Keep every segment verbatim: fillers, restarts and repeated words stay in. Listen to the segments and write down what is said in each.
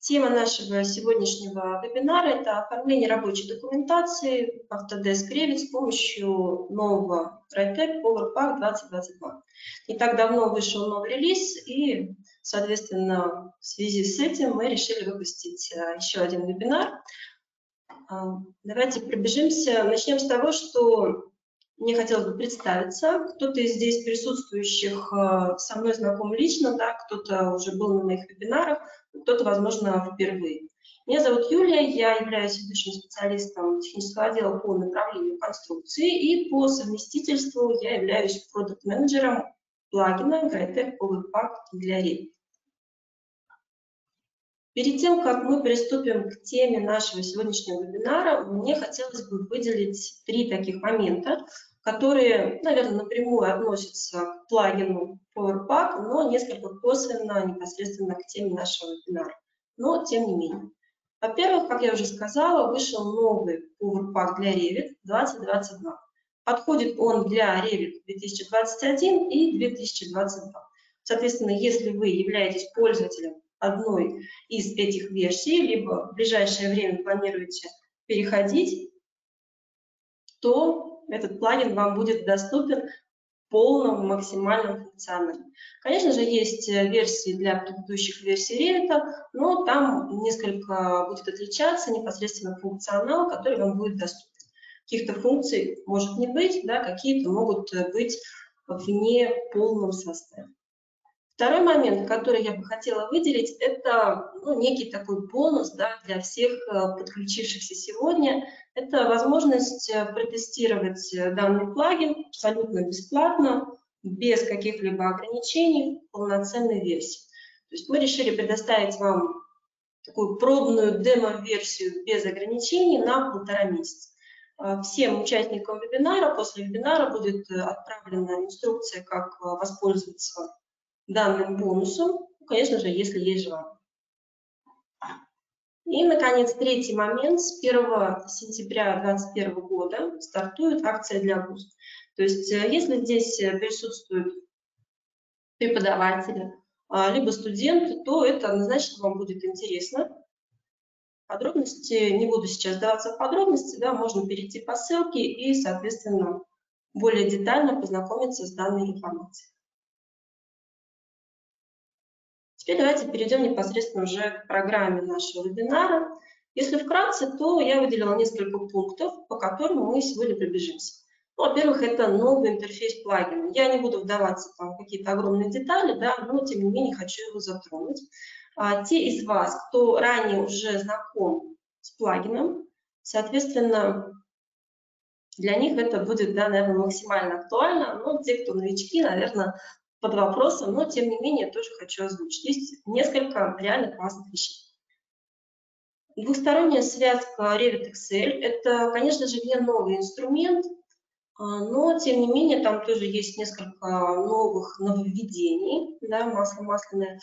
Тема нашего сегодняшнего вебинара – это оформление рабочей документации Autodesk Revit с помощью нового RITEC PowerPack двадцать двадцать два. Не так давно вышел новый релиз, и, соответственно, в связи с этим мы решили выпустить еще один вебинар. Давайте пробежимся. Начнем с того, что мне хотелось бы представиться. Кто-то из здесь присутствующих со мной знаком лично, да, кто-то уже был на моих вебинарах, кто-то, возможно, впервые. Меня зовут Юлия, я являюсь ведущим специалистом технического отдела по направлению конструкции, и по совместительству я являюсь продакт-менеджером плагина RITEC PowerPack для Revit. Перед тем, как мы приступим к теме нашего сегодняшнего вебинара, мне хотелось бы выделить три таких момента, которые, наверное, напрямую относятся к плагину PowerPack, но несколько косвенно, непосредственно к теме нашего вебинара. Но тем не менее. Во-первых, как я уже сказала, вышел новый PowerPack для Revit двадцать двадцать два. Подходит он для Revit две тысячи двадцать один и две тысячи двадцать два. Соответственно, если вы являетесь пользователем одной из этих версий, либо в ближайшее время планируете переходить, то этот плагин вам будет доступен в полном, максимальном функционале. Конечно же, есть версии для предыдущих версий Revit, но там несколько будет отличаться непосредственно функционал, который вам будет доступен. Каких-то функций может не быть, да, какие-то могут быть вне полном составе. Второй момент, который я бы хотела выделить, это ну, некий такой бонус, да, для всех подключившихся сегодня. Это возможность протестировать данный плагин абсолютно бесплатно, без каких-либо ограничений, в полноценной версии. То есть мы решили предоставить вам такую пробную демо-версию без ограничений на полтора месяца. Всем участникам вебинара, после вебинара будет отправлена инструкция, как воспользоваться данным бонусом, конечно же, если есть желание. И, наконец, третий момент. С первого сентября две тысячи двадцать первого года стартует акция для вузов. То есть, если здесь присутствуют преподаватели, либо студенты, то это однозначно вам будет интересно. Подробности, не буду сейчас вдаваться в подробности, да, можно перейти по ссылке и, соответственно, более детально познакомиться с данной информацией. Теперь давайте перейдем непосредственно уже к программе нашего вебинара. Если вкратце, то я выделила несколько пунктов, по которым мы сегодня пробежимся. Ну, во-первых, это новый интерфейс плагина. Я не буду вдаваться в какие-то огромные детали, да, но тем не менее хочу его затронуть. А, те из вас, кто ранее уже знаком с плагином, соответственно, для них это будет, да, наверное, максимально актуально, но те, кто новички, наверное, под вопросом, но тем не менее тоже хочу озвучить. Есть несколько реально классных вещей. Двухсторонняя связка Revit Excel – это, конечно же, не новый инструмент, но тем не менее там тоже есть несколько новых нововведений, да, масло масляное,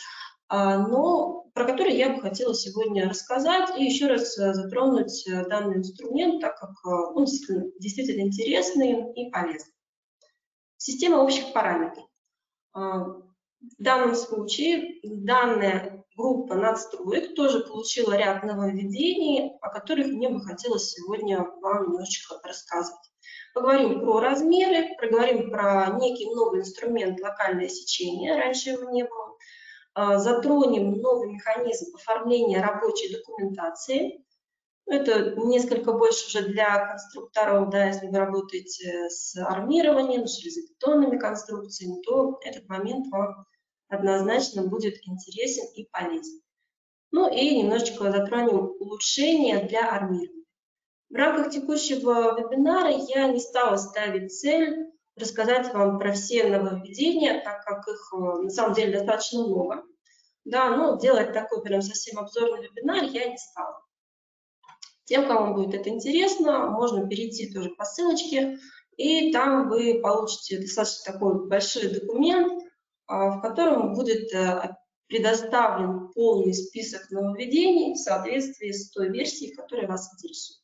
но про которые я бы хотела сегодня рассказать и еще раз затронуть данный инструмент, так как он действительно, действительно интересный и полезный. Система общих параметров. В данном случае данная группа надстроек тоже получила ряд нововведений, о которых мне бы хотелось сегодня вам немножечко рассказать. Поговорим про размеры, поговорим про некий новый инструмент локальное сечение, раньше его не было. Затронем новый механизм оформления рабочей документации. Это несколько больше уже для конструкторов, да, если вы работаете с армированием, с железобетонными конструкциями, то этот момент вам однозначно будет интересен и полезен. Ну и немножечко затронем улучшения для армирования. В рамках текущего вебинара я не стала ставить цель рассказать вам про все нововведения, так как их на самом деле достаточно много. Да, но делать такой прям совсем обзорный вебинар я не стала. Тем, кому будет это интересно, можно перейти тоже по ссылочке, и там вы получите достаточно такой большой документ, в котором будет предоставлен полный список нововведений в соответствии с той версией, которая вас интересует.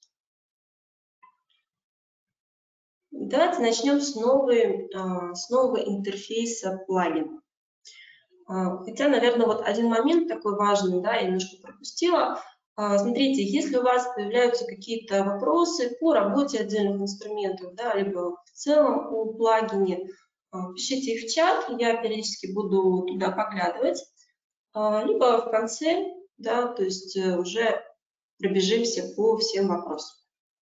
Давайте начнем с, новой, с нового интерфейса плагина. Хотя, наверное, вот один момент такой важный, да, я немножко пропустила. Смотрите, если у вас появляются какие-то вопросы по работе отдельных инструментов, да, либо в целом о плагине, пишите их в чат, я периодически буду туда поглядывать, либо в конце, да, то есть уже пробежимся по всем вопросам.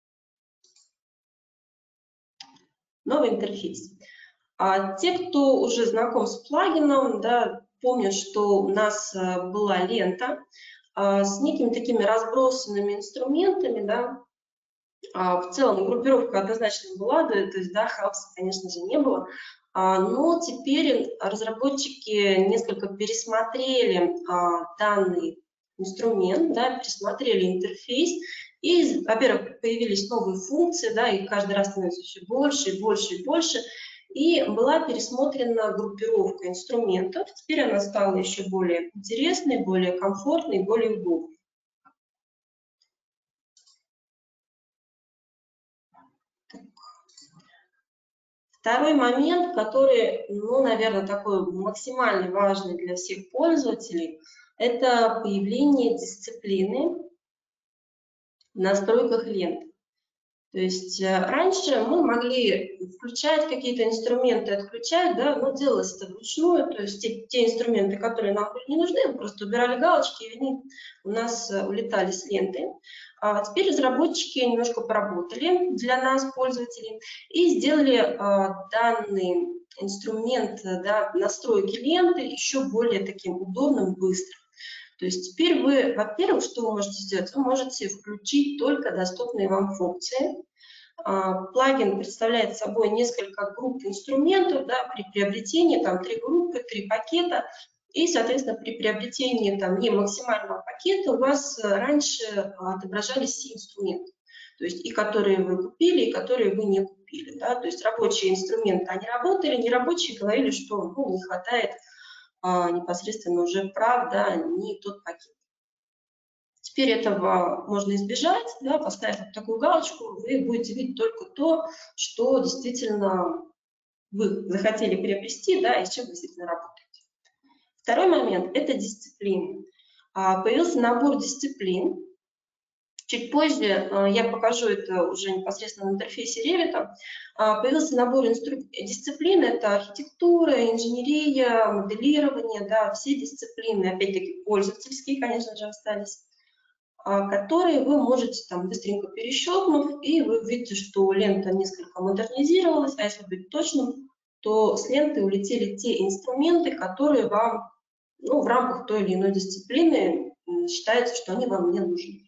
Новый интерфейс. А те, кто уже знаком с плагином, да, помнят, что у нас была лента а, с некими такими разбросанными инструментами, да. А, в целом группировка однозначно была, да, то есть, да, хаоса, конечно же, не было. А, но теперь разработчики несколько пересмотрели а, данный инструмент, да, пересмотрели интерфейс. И, во-первых, появились новые функции, да, и каждый раз становится все больше и больше и больше. И была пересмотрена группировка инструментов. Теперь она стала еще более интересной, более комфортной, более удобной. Второй момент, который, ну, наверное, такой максимально важный для всех пользователей, это появление дисциплины в настройках ленты. То есть раньше мы могли включать какие-то инструменты, отключать, да, но делалось это вручную, то есть те, те инструменты, которые нам были не нужны, мы просто убирали галочки, и они у нас улетали с ленты. А теперь разработчики немножко поработали для нас, пользователей, и сделали а, данный инструмент, да, настройки ленты еще более таким удобным, быстрым. То есть теперь вы, во-первых, что вы можете сделать? Вы можете включить только доступные вам функции. Плагин представляет собой несколько групп инструментов, да, при приобретении, там три группы, три пакета. И, соответственно, при приобретении там, не максимального пакета у вас раньше отображались все инструменты. То есть и которые вы купили, и которые вы не купили. Да? То есть рабочие инструменты, они работали, нерабочие говорили, что ну, не хватает а, непосредственно уже прав, да, не тот пакет. Теперь этого можно избежать, да, поставив вот такую галочку, вы будете видеть только то, что действительно вы захотели приобрести, да, и с чем вы действительно работаете. Второй момент – это дисциплины. А, появился набор дисциплин. Чуть позже я покажу это уже непосредственно в интерфейсе Revit. Появился набор дисциплин, это архитектура, инженерия, моделирование, да, все дисциплины, опять-таки пользовательские, конечно же, остались, которые вы можете там быстренько перещелкнув, и вы видите, что лента несколько модернизировалась, а если быть точным, то с ленты улетели те инструменты, которые вам, ну, в рамках той или иной дисциплины считается, что они вам не нужны.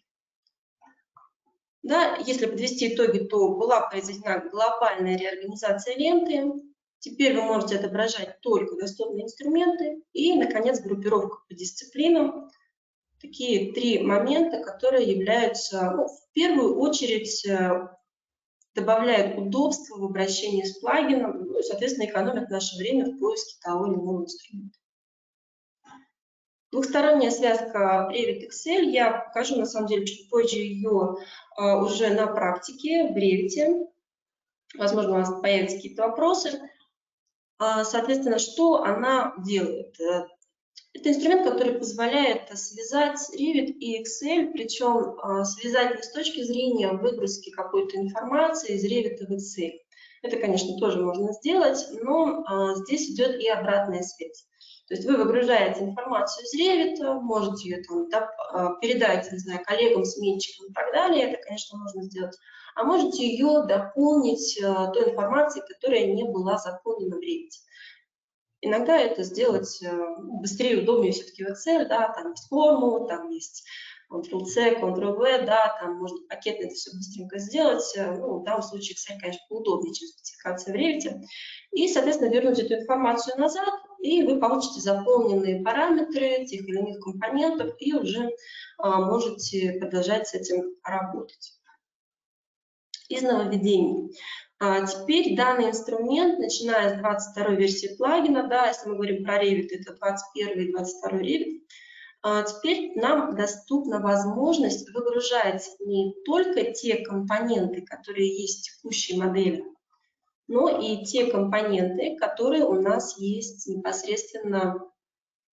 Да, если подвести итоги, то была произведена глобальная реорганизация ленты. Теперь вы можете отображать только доступные инструменты. И, наконец, группировка по дисциплинам. Такие три момента, которые являются, ну, в первую очередь, добавляют удобства в обращении с плагином, ну, и, соответственно, экономят наше время в поиске того или иного инструмента. Двухсторонняя связка Revit-Excel, я покажу, на самом деле, чуть позже ее а, уже на практике в Revit. Возможно, у вас появятся какие-то вопросы. А, соответственно, что она делает? Это инструмент, который позволяет связать Revit и Excel, причем а, связать не с точки зрения выгрузки какой-то информации из Revit в Excel. Это, конечно, тоже можно сделать, но а, здесь идет и обратная связь. То есть вы выгружаете информацию из Revit, можете ее там, да, передать, не знаю, коллегам, сменщикам и так далее, это, конечно, можно сделать. А можете ее дополнить а, той информацией, которая не была заполнена в Revit. Иногда это сделать быстрее и удобнее все-таки в Excel, да, там есть формулы, там есть контрол-C, контрол-V, да, там можно пакетно это все быстренько сделать. Ну, в данном случае Excel, конечно, поудобнее, чем спецификация в Revit. И, соответственно, вернуть эту информацию назад, и вы получите заполненные параметры тех или иных компонентов, и уже а, можете продолжать с этим работать. Из нововведений. А теперь данный инструмент, начиная с двадцать второй версии плагина, да, если мы говорим про Revit, это двадцать первый и двадцать второй Revit, а теперь нам доступна возможность выгружать не только те компоненты, которые есть в текущей модели, но и те компоненты, которые у нас есть непосредственно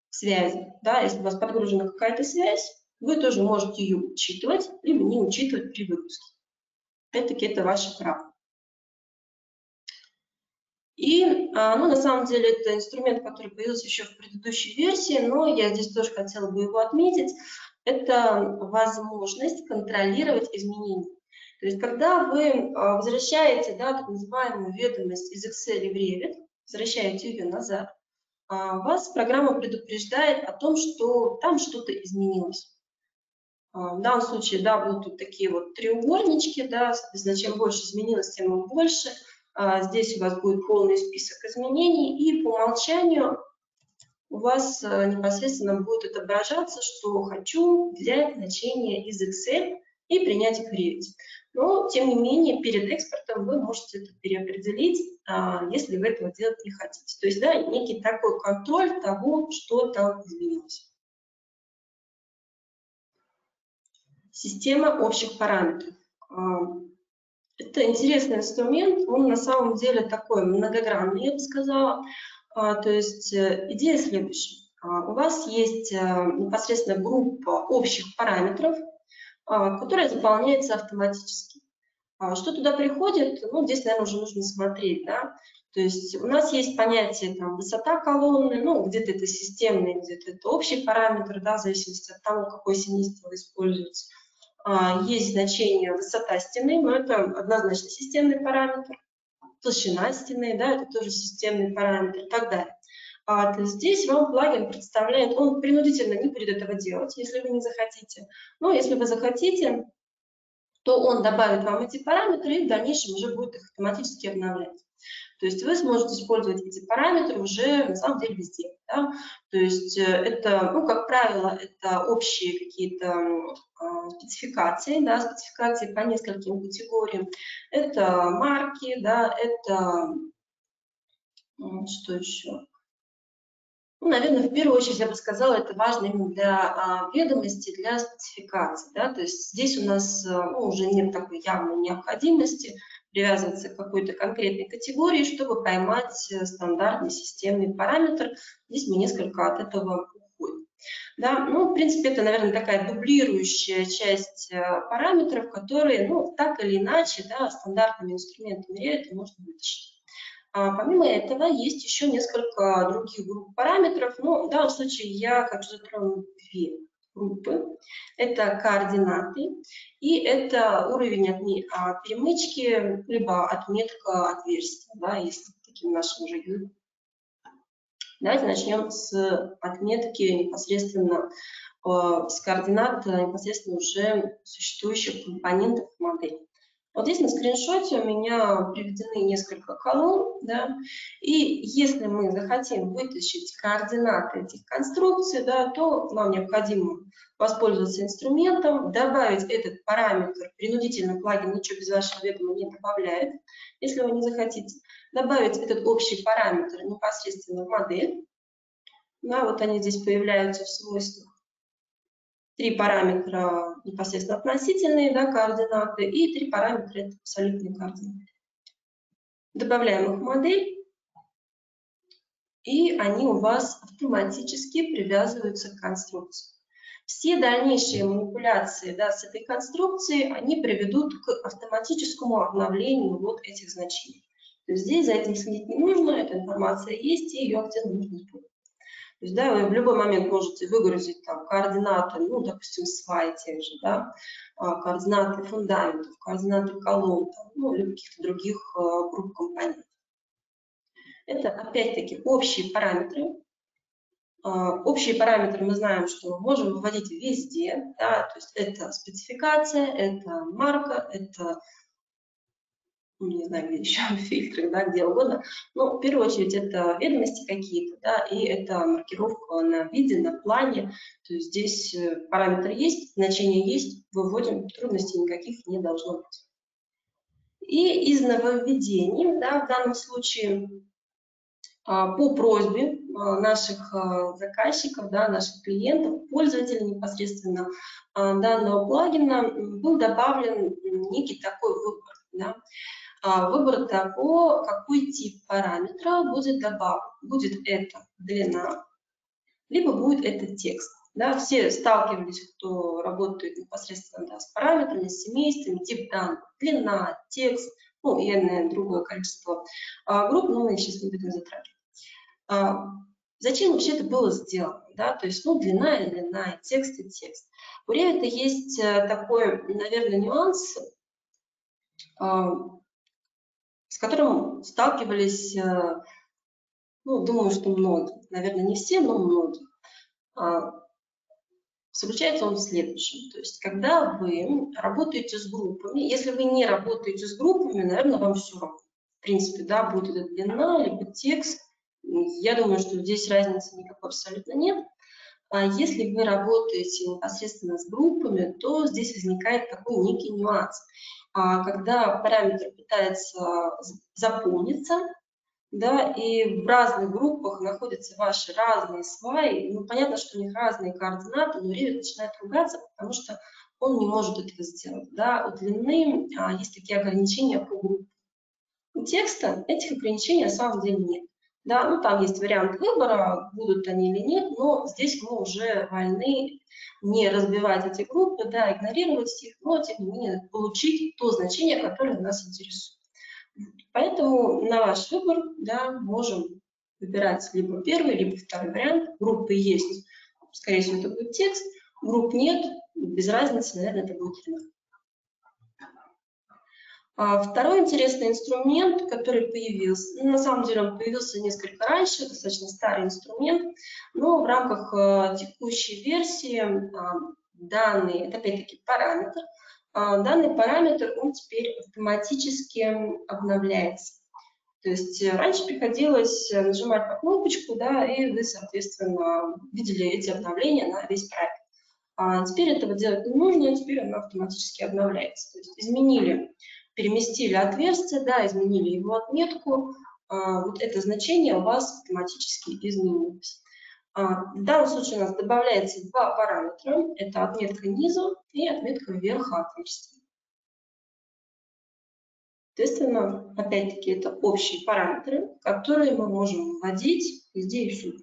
связи. Да? Если у вас подгружена какая-то связь, вы тоже можете ее учитывать, либо не учитывать при выгрузке. Опять-таки, это ваше право. И, ну, на самом деле, это инструмент, который появился еще в предыдущей версии, но я здесь тоже хотела бы его отметить. Это возможность контролировать изменения. То есть, когда вы возвращаете, да, так называемую ведомость из Excel в Revit, возвращаете ее назад, вас программа предупреждает о том, что там что-то изменилось. В данном случае, да, будут тут такие вот треугольнички, да, соответственно, чем больше изменилось, тем и больше. Здесь у вас будет полный список изменений, и по умолчанию у вас непосредственно будет отображаться, что хочу взять значения из Excel и принять их в Revit. Но, тем не менее, перед экспортом вы можете это переопределить, если вы этого делать не хотите. То есть, да, некий такой контроль того, что там изменилось. Система общих параметров. Это интересный инструмент, он на самом деле такой многогранный, я бы сказала. То есть идея следующая. У вас есть непосредственно группа общих параметров, которая заполняется автоматически. Что туда приходит, ну, здесь, наверное, уже нужно смотреть, да. То есть у нас есть понятие там, высота колонны, ну, где-то это системный, где-то это общий параметр, да, в зависимости от того, какой семейство используется. Есть значение высота стены, но это однозначно системный параметр. Толщина стены, да, это тоже системный параметр и так далее. А, то есть здесь вам плагин представляет, он принудительно не будет этого делать, если вы не захотите. Но если вы захотите, то он добавит вам эти параметры и в дальнейшем уже будет их автоматически обновлять. То есть вы сможете использовать эти параметры уже на самом деле везде. Да? То есть это, ну, как правило, это общие какие-то э, спецификации, да, спецификации по нескольким категориям. Это марки, да, это что еще? Ну, наверное, в первую очередь, я бы сказала, это важно именно для а, ведомости, для спецификации. Да? То есть здесь у нас ну, уже нет такой явной необходимости привязываться к какой-то конкретной категории, чтобы поймать стандартный системный параметр. Здесь мы несколько от этого уходим. Да? Ну, в принципе, это, наверное, такая дублирующая часть параметров, которые, ну, так или иначе, да, стандартными инструментами Revit можно вытащить. А помимо этого есть еще несколько других групп параметров, но в данном случае я хочу затронуть две группы. Это координаты и это уровень перемычки, либо отметка отверстия, да, если таким нашим уже языком. Давайте начнем с отметки непосредственно, с координат непосредственно уже существующих компонентов модели. Вот здесь на скриншоте у меня приведены несколько колонн, да, и если мы захотим вытащить координаты этих конструкций, да, то нам необходимо воспользоваться инструментом, добавить этот параметр, принудительно плагин ничего без вашего ведома не добавляет, если вы не захотите, добавить этот общий параметр непосредственно в модель, да, вот они здесь появляются в свойствах. Три параметра непосредственно относительные, да, координаты, и три параметра это абсолютные координаты. Добавляем их в модель, и они у вас автоматически привязываются к конструкции. Все дальнейшие манипуляции, да, с этой конструкцией, они приведут к автоматическому обновлению вот этих значений. То есть здесь за этим следить не нужно, эта информация есть, и ее где-то нужно использовать. То есть, да, вы в любой момент можете выгрузить там координаты, ну, допустим, свай тех же, да, координаты фундаментов, координаты колонн, там, ну, или каких-то других uh, групп компонентов. Это, опять-таки, общие параметры. Uh, общие параметры мы знаем, что мы можем выводить везде, да, то есть это спецификация, это марка, это, не знаю, где еще, фильтры, да, где угодно. Но в первую очередь это ведомости какие-то, да, и это маркировка на виде, на плане. То есть здесь параметры есть, значения есть, выводим, трудностей никаких не должно быть. И из нововведений, да, в данном случае по просьбе наших заказчиков, да, наших клиентов, пользователей непосредственно данного плагина был добавлен некий такой выбор, да. Выбор того, какой тип параметра будет добавлен. Будет это длина, либо будет это текст. Да, все сталкивались, кто работает непосредственно, да, с параметрами, с семействами, тип данных, длина, текст, ну и, наверное, другое количество а, групп, но мы сейчас не будем затрагивать. А, зачем вообще это было сделано? Да? То есть, ну, длина и длина, и текст, и текст. У Revit есть такой, наверное, нюанс, а, с которым сталкивались, ну, думаю, что многие, наверное, не все, но многие. Заключается он в следующем. То есть, когда вы работаете с группами, если вы не работаете с группами, наверное, вам все равно. В принципе, да, будет это длина, либо текст. Я думаю, что здесь разницы никакой абсолютно нет. А если вы работаете непосредственно с группами, то здесь возникает такой некий нюанс. Когда параметр пытается заполниться, да, и в разных группах находятся ваши разные сваи, ну, понятно, что у них разные координаты, но Revit начинает ругаться, потому что он не может этого сделать, да, у длины а, есть такие ограничения по группе. У текста этих ограничений на самом деле нет, да, ну, там есть вариант выбора, будут они или нет, но здесь мы уже вольны не разбивать эти группы, да, игнорировать их, но, тем не менее, получить то значение, которое нас интересует. Поэтому на ваш выбор, да, можем выбирать либо первый, либо второй вариант. Группы есть, скорее всего, это будет текст. Групп нет, без разницы, наверное, это будет длина. А второй интересный инструмент, который появился, на самом деле он появился несколько раньше, достаточно старый инструмент, но в рамках э, текущей версии э, данный, это опять-таки параметр, данный параметр, он теперь автоматически обновляется. То есть раньше приходилось нажимать на кнопочку, да, и вы, соответственно, видели эти обновления на весь проект. А теперь этого делать не нужно, теперь оно автоматически обновляется. То есть изменили, переместили отверстие, да, изменили его отметку, а, вот это значение у вас автоматически изменилось. В данном случае у нас добавляется два параметра. Это отметка низу и отметка верха отверстия. Соответственно, опять-таки, это общие параметры, которые мы можем вводить везде и всюду.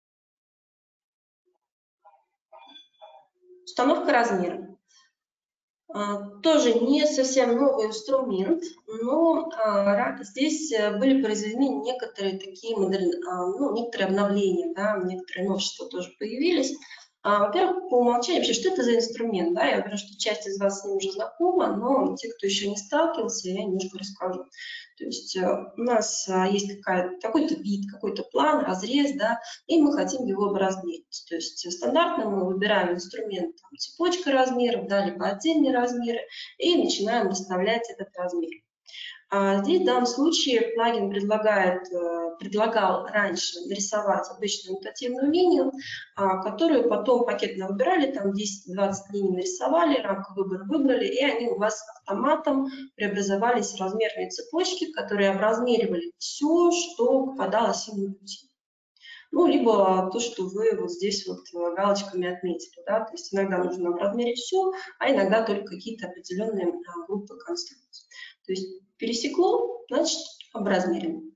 Установка размера. Тоже не совсем новый инструмент, но здесь были произведены некоторые такие модерн... ну, некоторые обновления, да, некоторые новшества тоже появились. Во-первых, по умолчанию, вообще, что это за инструмент? Да? Я уверена, что часть из вас с ним уже знакома, но те, кто еще не сталкивался, я немножко расскажу. То есть у нас есть какой-то вид, какой-то план, разрез, да, и мы хотим его образмерить. То есть стандартно мы выбираем инструмент там, цепочка размеров, да, либо отдельные размеры, и начинаем выставлять этот размер. А здесь в данном случае плагин предлагает, предлагал раньше нарисовать обычную аннотативную линию, которую потом пакетно выбирали, там десять-двадцать линий нарисовали, рамку выбора выбрали, и они у вас автоматом преобразовались в размерные цепочки, которые образмеривали все, что попадало в силу пути. Ну, либо то, что вы вот здесь вот галочками отметили, да, то есть иногда нужно образмерить все, а иногда только какие-то определенные группы конструкций. То есть пересекло, значит, образмерим.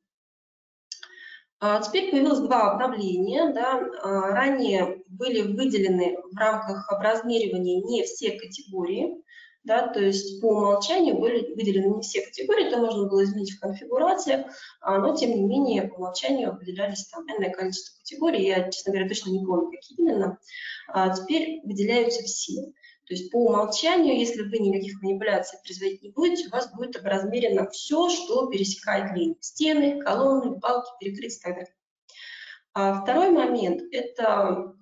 А теперь появилось два обновления. Да. Ранее были выделены в рамках образмеривания не все категории, да, то есть по умолчанию были выделены не все категории, это можно было изменить в конфигурациях, но тем не менее по умолчанию выделялись там энное количество категорий, я, честно говоря, точно не помню, какие именно. А теперь выделяются все. То есть по умолчанию, если вы никаких манипуляций производить не будете, у вас будет образмерено все, что пересекает линии. Стены, колонны, балки, перекрытия и так далее. А второй момент – это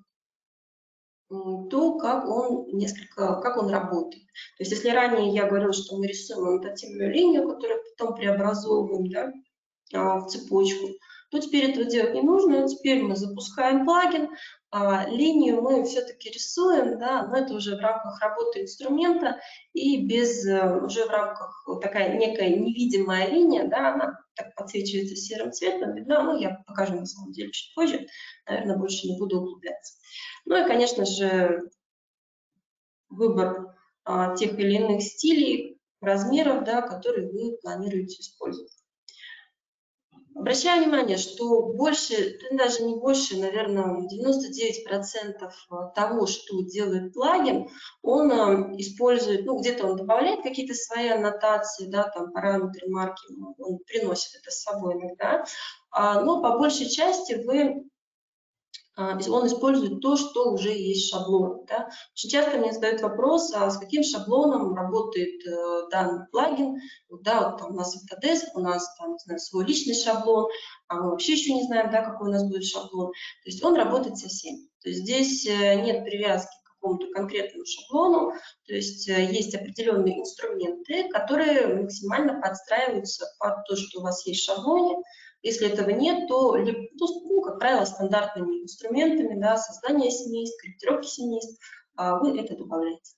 то, как он несколько, как он работает. То есть если ранее я говорила, что мы рисуем аннотативную линию, которую потом преобразовываем, да, в цепочку, то теперь этого делать не нужно. Теперь мы запускаем плагин, а, линию мы все-таки рисуем, да, но это уже в рамках работы инструмента и без, уже в рамках вот такая некая невидимая линия, да, она так подсвечивается серым цветом, видна, ну, я покажу на самом деле чуть позже, наверное, больше не буду углубляться. Ну и, конечно же, выбор а, тех или иных стилей, размеров, да, которые вы планируете использовать. Обращаю внимание, что больше, даже не больше, наверное, девяносто девять процентов того, что делает плагин, он использует, ну, где-то он добавляет какие-то свои аннотации, да, там, параметры, марки, он приносит это с собой иногда, но по большей части вы он использует то, что уже есть шаблон. Да. Очень часто мне задают вопрос, а с каким шаблоном работает э, данный плагин. Да, вот там у нас Autodesk, у нас там, не знаю, свой личный шаблон, а мы вообще еще не знаем, да, какой у нас будет шаблон. То есть он работает со всеми. То есть здесь нет привязки к какому-то конкретному шаблону, то есть есть определенные инструменты, которые максимально подстраиваются под то, что у вас есть в шаблоне. Если этого нет, то, ну, как правило, стандартными инструментами, да, создания семейств, корректировки семейств, вы это добавляете.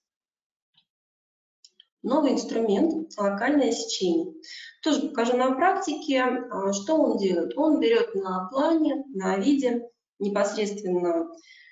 Новый инструмент – локальное сечение. Тоже покажу на практике, что он делает. Он берет на плане, на виде непосредственно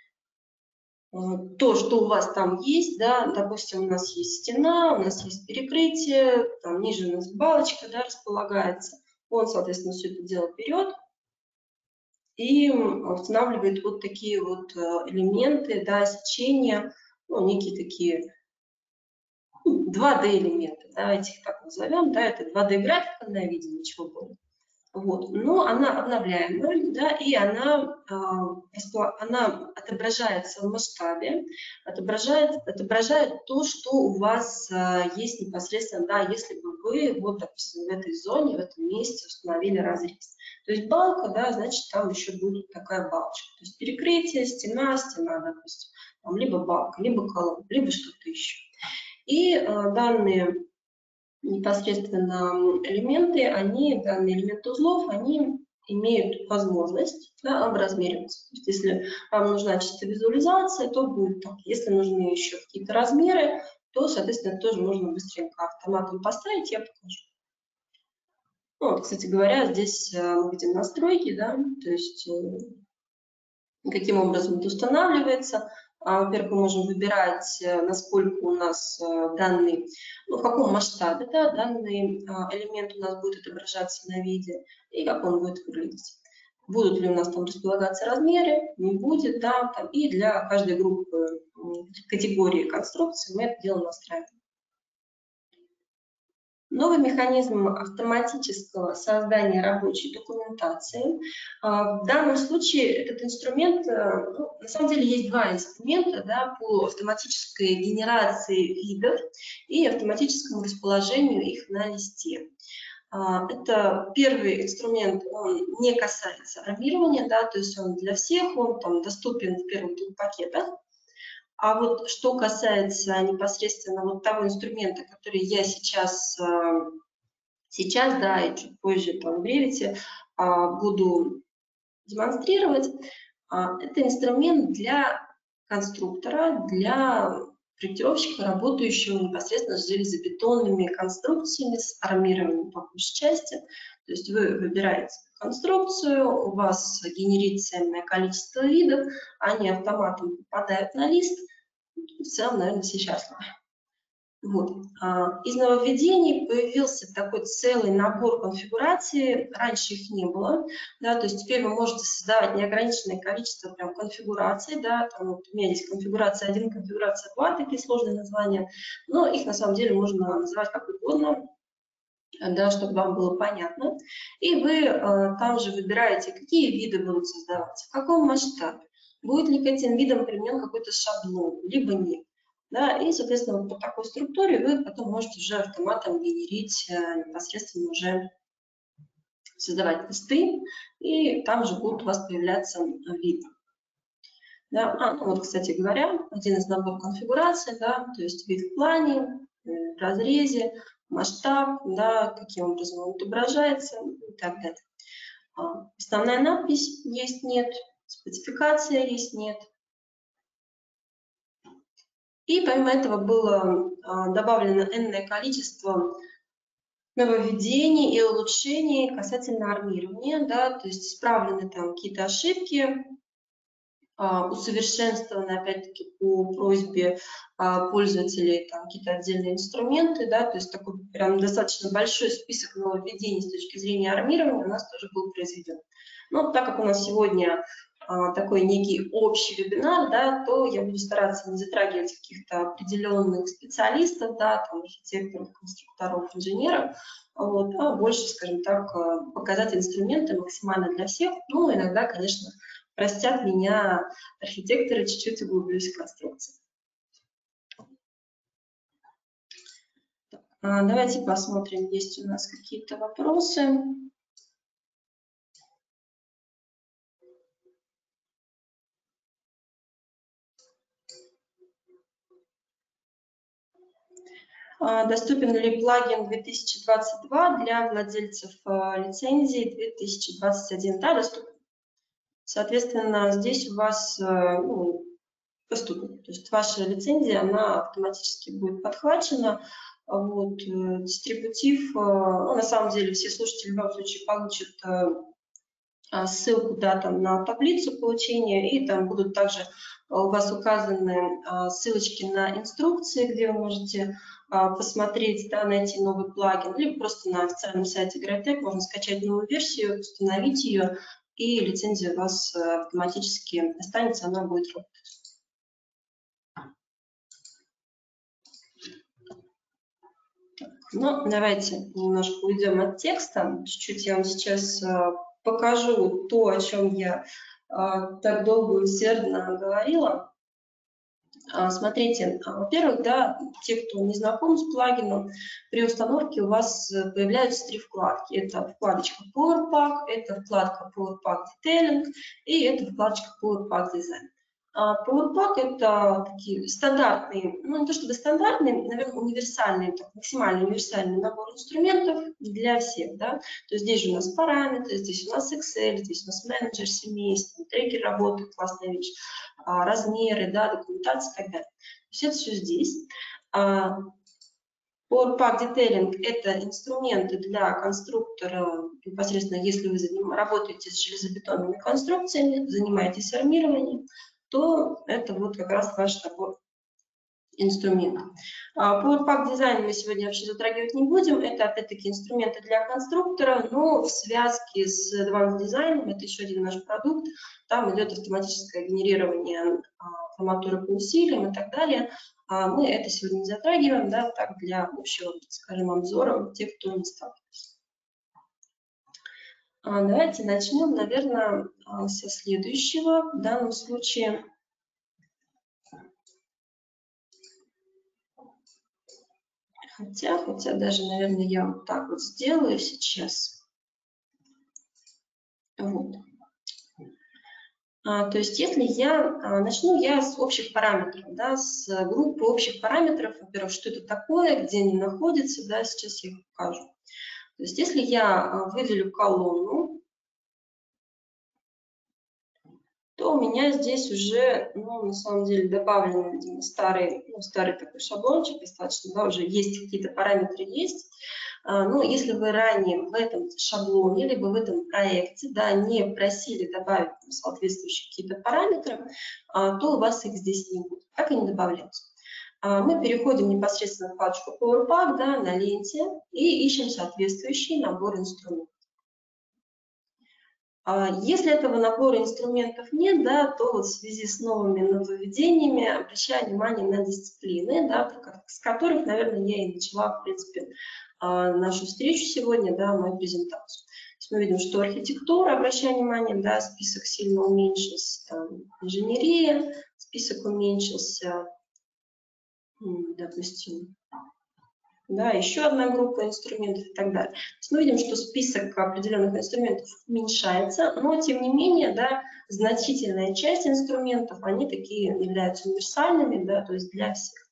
то, что у вас там есть, да, допустим, у нас есть стена, у нас есть перекрытие, там ниже у нас балочка, да, располагается. Он, соответственно, все это дело берет и устанавливает вот такие вот элементы, да, сечения, ну, некие такие два дэ элементы, давайте их так назовем, да, это два дэ графика на виде, ничего более. Вот. Но она обновляемая, да, и она, она отображается в масштабе, отображает, отображает то, что у вас есть непосредственно, да, если бы вы, вот, допустим, в этой зоне, в этом месте установили разрез. То есть балка, да, значит, там еще будет такая балочка. То есть перекрытие, стена, стена, допустим, там либо балка, либо колонна, либо что-то еще. И данные непосредственно элементы, они, данные элементы узлов, они имеют возможность, да, образмериваться. То есть если вам нужна чисто визуализация, то будет так. Если нужны еще какие-то размеры, то, соответственно, тоже можно быстренько автоматом поставить, я покажу. Ну, вот, кстати говоря, здесь мы видим настройки, да, то есть каким образом это устанавливается. Во-первых, мы можем выбирать, насколько у нас данный, ну, в каком масштабе, да, данный элемент у нас будет отображаться на виде и как он будет выглядеть. Будут ли у нас там располагаться размеры, не будет, да, там, и для каждой группы, категории конструкции мы это дело настраиваем. Новый механизм автоматического создания рабочей документации. В данном случае этот инструмент, ну, на самом деле есть два инструмента, да, по автоматической генерации видов и автоматическому расположению их на листе. Это первый инструмент, он не касается армирования, да, то есть он для всех, он там доступен в первых двух пакетах. А вот что касается непосредственно вот того инструмента, который я сейчас, сейчас, да, и чуть позже там в Revit буду демонстрировать, это инструмент для конструктора, для проектировщика, работающего непосредственно с железобетонными конструкциями, с армированием по большей части. То есть вы выбираете конструкцию, у вас генерит ценное количество видов, они автоматом попадают на лист. В целом, наверное, все счастливы. Вот. Из нововведений появился такой целый набор конфигураций, раньше их не было, да, то есть теперь вы можете создавать неограниченное количество прям конфигураций, да, там вот у меня здесь конфигурация один, конфигурация два, такие сложные названия, но их на самом деле можно называть как угодно, да, чтобы вам было понятно, и вы э, там же выбираете, какие виды будут создаваться, в каком масштабе, будет ли к этим видам применен какой-то шаблон, либо нет. Да, и, соответственно, вот по такой структуре вы потом можете уже автоматом генерить э, непосредственно уже создавать листы, и там же будут у вас появляться виды. Да, а, ну вот, кстати говоря, один из наборов конфигураций, да, то есть вид в плане, в разрезе, масштаб, да, каким образом он отображается и так далее. Основная надпись есть, нет, спецификация есть, нет. И помимо этого было добавлено энное количество нововведений и улучшений касательно армирования, да, то есть исправлены там какие-то ошибки, усовершенствованы, опять-таки, по просьбе пользователей, там какие-то отдельные инструменты, да, то есть такой прям достаточно большой список нововведений с точки зрения армирования у нас тоже был произведен. Но так как у нас сегодня а, такой некий общий вебинар, да, то я буду стараться не затрагивать каких-то определенных специалистов, да, там, архитекторов, конструкторов, инженеров, вот, а больше, скажем так, показать инструменты максимально для всех. Ну, иногда, конечно, простят меня архитекторы, чуть-чуть углублюсь в конструкции. Давайте посмотрим, есть у нас какие-то вопросы. Доступен ли плагин две тысячи двадцать два для владельцев лицензии две тысячи двадцать один? Да, доступен. Соответственно, здесь у вас ну, доступен. То есть ваша лицензия, она автоматически будет подхвачена. Вот, дистрибутив, ну, на самом деле все слушатели в любом случае получат ссылку, да, там, на таблицу получения, и там будут также у вас указаны ссылочки на инструкции, где вы можете посмотреть, да, найти новый плагин, либо просто на официальном сайте Грайтек можно скачать новую версию, установить ее, и лицензия у вас автоматически останется, она будет работать. Ну, давайте немножко уйдем от текста. Чуть-чуть я вам сейчас покажу то, о чем я так долго и усердно говорила. Смотрите, во-первых, да, те, кто не знаком с плагином, при установке у вас появляются три вкладки. Это вкладочка Power Pack, это вкладка Power Pack Detailing и это вкладочка Power Pack Design. Power Pack – это такие стандартные, ну не то чтобы стандартные, наверное, универсальные, так, максимально универсальный набор инструментов для всех. Да? То есть здесь же у нас параметры, здесь у нас Excel, здесь у нас менеджер семейства, трекер работы, классная вещь, размеры, да, документация и так далее. То есть это все здесь. Power Pack Detailing – это инструменты для конструктора, непосредственно если вы работаете с железобетонными конструкциями, занимаетесь армированием, то это вот как раз ваш набор инструментов. Power Pack Design мы сегодня вообще затрагивать не будем. Это, опять-таки, инструменты для конструктора, но в связке с Advanced Design, это еще один наш продукт, там идет автоматическое генерирование арматуры по усилиям и так далее. Мы это сегодня не затрагиваем, да, так для общего, скажем, обзора тех, кто не сталкивался. Давайте начнем, наверное, со следующего. В данном случае хотя, хотя даже, наверное, я вот так вот сделаю сейчас. Вот. А, то есть, если я а, начну я с общих параметров, да, с группы общих параметров, во-первых, что это такое, где они находятся, да, сейчас я их покажу. То есть, если я выделю колонну, то у меня здесь уже, ну, на самом деле, добавлен старый, ну, старый такой шаблончик достаточно, да, уже есть какие-то параметры, есть. Но если вы ранее в этом шаблоне, либо в этом проекте, да, не просили добавить соответствующие какие-то параметры, то у вас их здесь не будет. Как они добавляются? Мы переходим непосредственно в вкладочку Power Pack, да, на ленте и ищем соответствующий набор инструментов. Если этого набора инструментов нет, да, то вот в связи с новыми нововведениями обращаю внимание на дисциплины, да, с которых, наверное, я и начала, в принципе, нашу встречу сегодня, да, мою презентацию. То есть мы видим, что архитектура, обращаю внимание, да, список сильно уменьшился, там, инженерия, список уменьшился, допустим, да, еще одна группа инструментов и так далее. То есть мы видим, что список определенных инструментов уменьшается, но тем не менее, да, значительная часть инструментов, они такие являются универсальными, да, то есть для всех.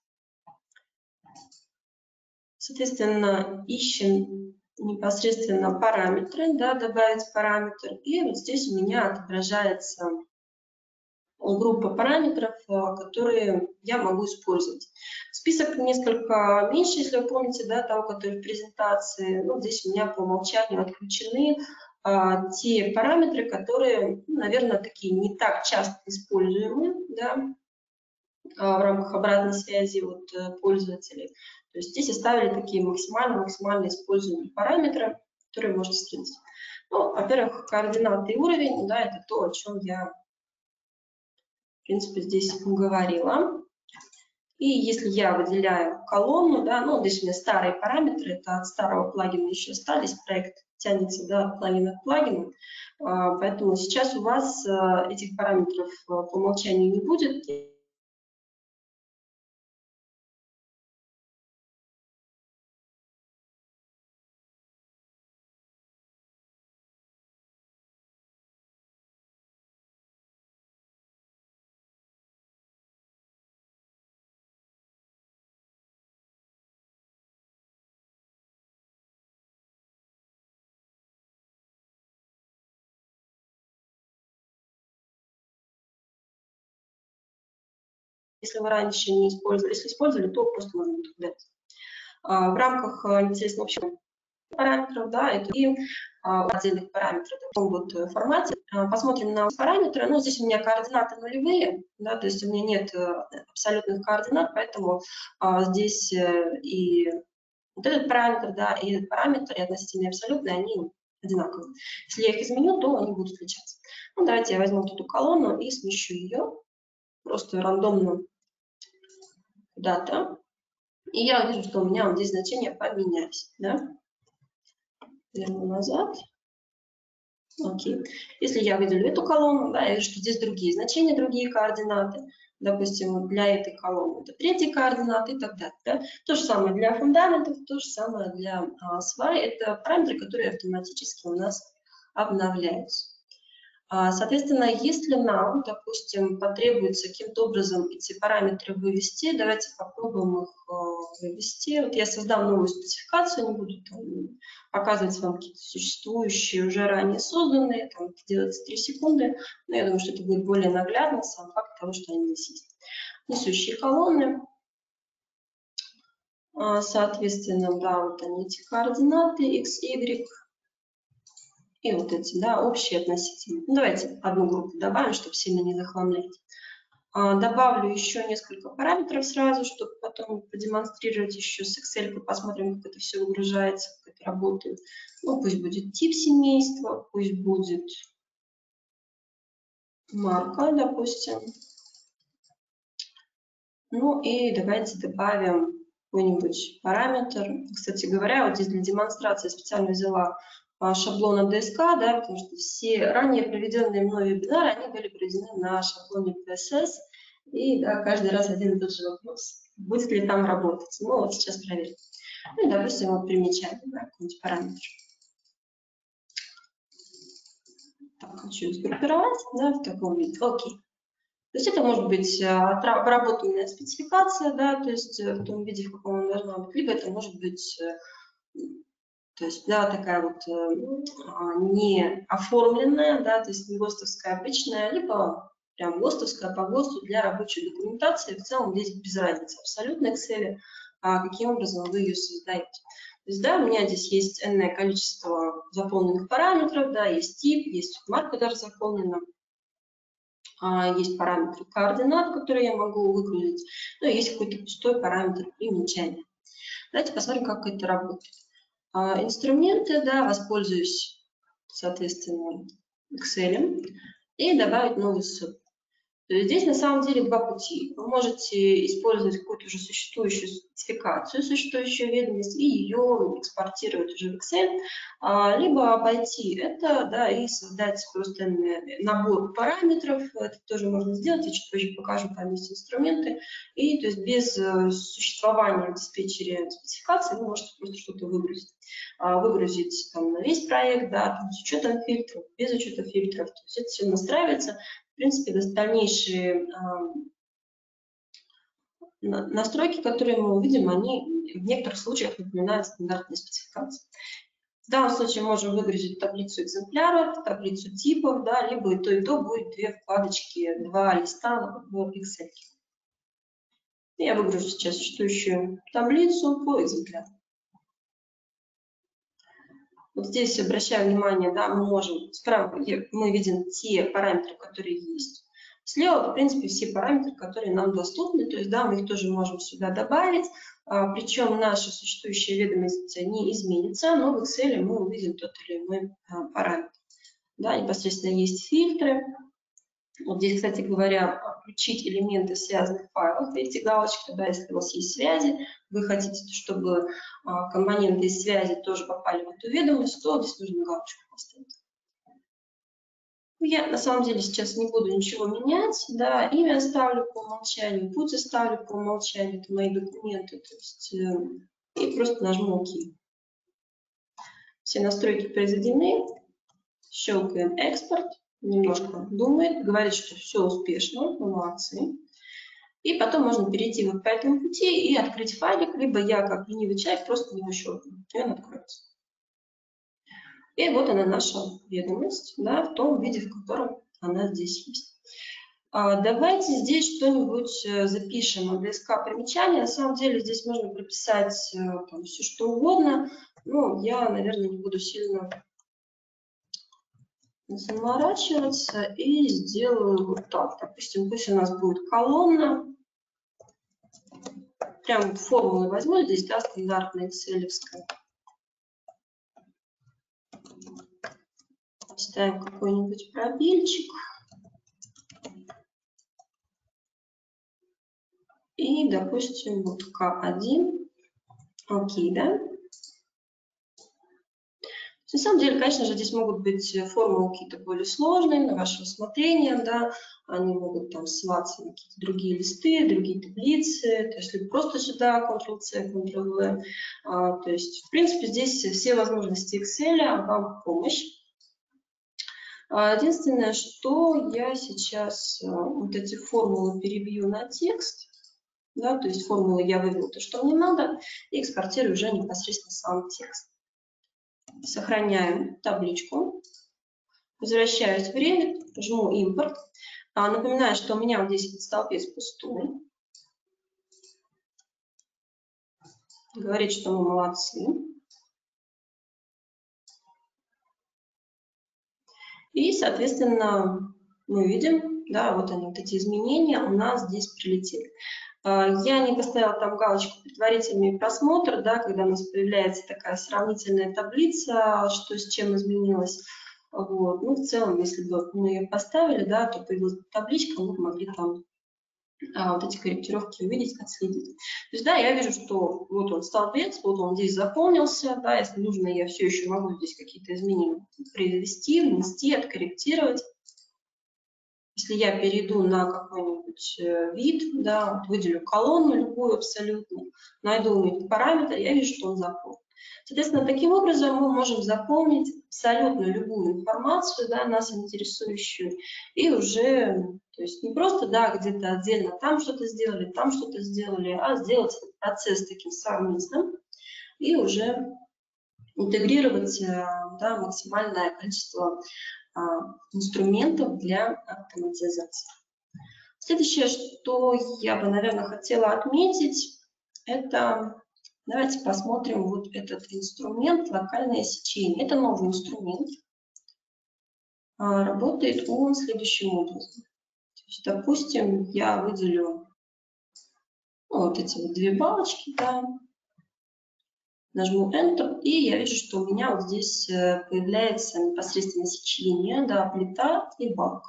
Соответственно, ищем непосредственно параметры, да, добавить параметр, и вот здесь у меня отображается группа параметров, которые я могу использовать. Список несколько меньше, если вы помните, да, того, который в презентации. Ну, здесь у меня по умолчанию отключены а, те параметры, которые, наверное, такие не так часто используемы, да, в рамках обратной связи от пользователей. То есть здесь оставили такие максимально-максимально используемые параметры, которые можете встретить. Ну, во-первых, координаты и уровень, да, это то, о чем я, в принципе, здесь говорила. И если я выделяю колонну, да, ну, здесь у меня старые параметры, это от старого плагина еще остались, проект тянется, да, от плагина к плагину, поэтому сейчас у вас этих параметров по умолчанию не будет. Если вы раньше не использовали, если использовали, то просто можно будет удалить. В рамках непосредственно общего параметров, да, это и отдельных параметров в таком вот формате. Посмотрим на параметры. Ну, здесь у меня координаты нулевые, да, то есть у меня нет абсолютных координат, поэтому а, здесь и вот этот параметр, да, и этот параметр, и относительные абсолютные, они одинаковые. Если я их изменю, то они будут отличаться. Ну, давайте я возьму вот эту колонну и смещу ее просто рандомно куда-то. И я вижу, что у меня вот здесь значения поменялись, да. Верну назад. Окей. Если я выделю эту колонну, да, я вижу, что здесь другие значения, другие координаты. Допустим, для этой колонны это третьи координаты и так далее. Да. То же самое для фундаментов, то же самое для а, свай. Это параметры, которые автоматически у нас обновляются. Соответственно, если нам, допустим, потребуется каким-то образом эти параметры вывести, давайте попробуем их вывести. Вот я создам новую спецификацию, не буду там показывать вам какие-то существующие, уже ранее созданные, там это делается три секунды, но я думаю, что это будет более наглядно, сам факт того, что они здесь есть. Несущие колонны. Соответственно, да, вот они, эти координаты, x, y. И вот эти, да, общие относительно. Ну, давайте одну группу добавим, чтобы сильно не захламлять. А, добавлю еще несколько параметров сразу, чтобы потом продемонстрировать еще с Excel, посмотрим, как это все выгружается, как это работает. Ну, пусть будет тип семейства, пусть будет марка, допустим. Ну и давайте добавим какой-нибудь параметр. Кстати говоря, вот здесь для демонстрации специально взяла шаблона ди эс ка, да, потому что все ранее проведенные мной вебинары, они были проведены на шаблоне пи эс эс, и да, каждый раз один и тот же вопрос, будет ли там работать. Ну вот сейчас проверим. Ну и, допустим, вот примечание, да, какой-нибудь параметр. Так, хочу сгруппировать, да, в таком виде. Окей. То есть это может быть обработанная спецификация, да, то есть в том виде, в каком она должна быть, либо это может быть, то есть, да, такая вот не оформленная, да, то есть не ГОСТовская обычная, либо прям ГОСТовская по ГОСТу для рабочей документации. В целом здесь без разницы абсолютно Excel, а каким образом вы ее создаете. То есть, да, у меня здесь есть энное количество заполненных параметров, да, есть тип, есть марка даже заполнена. Есть параметры координат, которые я могу выгрузить, ну, есть какой-то пустой параметр примечания. Давайте посмотрим, как это работает. Инструменты, да, воспользуюсь, соответственно, Excel и добавить новую ссылку. То есть здесь на самом деле два пути. Вы можете использовать какую-то уже существующую спецификацию, существующую ведомость, и ее экспортировать уже в Excel, либо обойти это, да, и создать просто набор параметров. Это тоже можно сделать, я чуть позже покажу, там есть инструменты. И то есть без существования в диспетчере спецификации вы можете просто что-то выгрузить. Выгрузить там, на весь проект, да, там, с учетом фильтров, без учета фильтров. То есть это все настраивается. В принципе, дальнейшие настройки, которые мы увидим, они в некоторых случаях напоминают стандартные спецификации. В данном случае можем выгрузить таблицу экземпляров, таблицу типов, да, либо и то, и то будет две вкладочки, два листа в Excel. Я выгружу сейчас существующую таблицу по экземпляру. Вот здесь, обращаю внимание, да, мы можем, справа мы видим те параметры, которые есть. Слева, в принципе, все параметры, которые нам доступны, то есть, да, мы их тоже можем сюда добавить, а, причем наша существующая ведомость не изменится, но в Excel мы увидим тот или иной а, параметр. Да, непосредственно есть фильтры. Вот здесь, кстати говоря, включить элементы связанных файлов, видите галочки, да, если у вас есть связи, вы хотите, чтобы а, компоненты из связи тоже попали в эту ведомость, то здесь нужно галочку поставить. Я на самом деле сейчас не буду ничего менять, да, имя оставлю по умолчанию, путь оставлю по умолчанию, это мои документы, то есть, э, и просто нажму ОК. Все настройки произведены, щелкаем экспорт, немножко думает, говорит, что все успешно, молодцы. И потом можно перейти вот по этому пути и открыть файлик, либо я, как ленивый человек, просто его щелкну, и он откроется. И вот она наша ведомость, да, в том виде, в котором она здесь есть. А, давайте здесь что-нибудь запишем. эй ди эс ка примечания. На самом деле здесь можно прописать там, все что угодно. Ну, я, наверное, не буду сильно заморачиваться и сделаю вот так. Допустим, пусть у нас будет колонна. Прям формулы возьму здесь, да, стандартная экселевская. Ставим какой-нибудь пробельчик. И, допустим, вот ка один. Окей, да? На самом деле, конечно же, здесь могут быть формулы какие-то более сложные, на ваше усмотрение, да, они могут там ссылаться на какие-то другие листы, другие таблицы, то есть либо просто сюда контрол-C, контрол-V. А, то есть, в принципе, здесь все возможности Excel вам в помощь. Единственное, что я сейчас вот эти формулы перебью на текст, да, то есть формулы я вывел то, что мне надо, и экспортирую уже непосредственно сам текст. Сохраняю табличку, возвращаюсь в Revit, жму импорт. Напоминаю, что у меня вот здесь этот столбец пустой. Говорит, что мы молодцы. И, соответственно, мы видим, да, вот они, вот эти изменения у нас здесь прилетели. Я не поставила там галочку «Предварительный просмотр», да, когда у нас появляется такая сравнительная таблица, что с чем изменилось. Вот. Ну, в целом, если бы мы ее поставили, да, то появилась табличка, мы могли там а, вот эти корректировки увидеть, отследить. То есть, да, я вижу, что вот он столбец, вот он здесь заполнился, да, если нужно, я все еще могу здесь какие-то изменения произвести, внести, откорректировать. Если я перейду на какой-нибудь вид, да, выделю колонну любую абсолютно, найду у них параметр, я вижу, что он заполнен. Соответственно, таким образом мы можем заполнить абсолютно любую информацию, да, нас интересующую, и уже, то есть не просто, да, где-то отдельно там что-то сделали, там что-то сделали, а сделать этот процесс таким совместным и уже интегрировать, да, максимальное количество инструментов для автоматизации. Следующее, что я бы, наверное, хотела отметить, это, давайте посмотрим вот этот инструмент «Локальное сечение». Это новый инструмент. Работает он следующим образом. То есть, допустим, я выделю ну, вот эти вот две балочки, да, нажму Enter, и я вижу, что у меня вот здесь появляется непосредственно сечение, да, плита и балка.